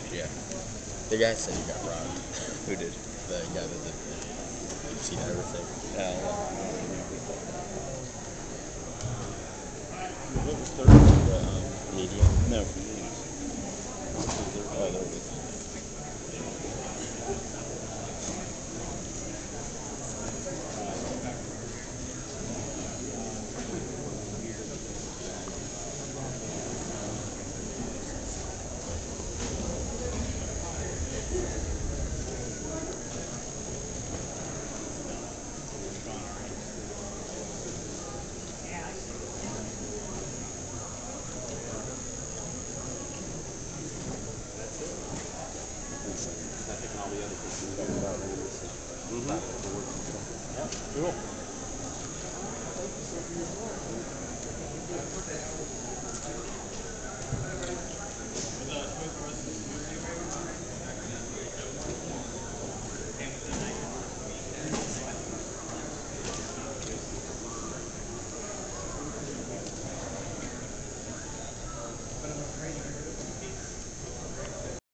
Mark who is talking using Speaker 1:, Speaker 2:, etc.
Speaker 1: Yeah. The guy said he got robbed.
Speaker 2: Who did?
Speaker 1: The guy that did the Sea Diver thing.
Speaker 2: What was third? The
Speaker 1: Medium.
Speaker 2: no, for news. Oh, there it is.
Speaker 3: Taking all the other pictures.
Speaker 2: Mm-hmm.
Speaker 3: Cool.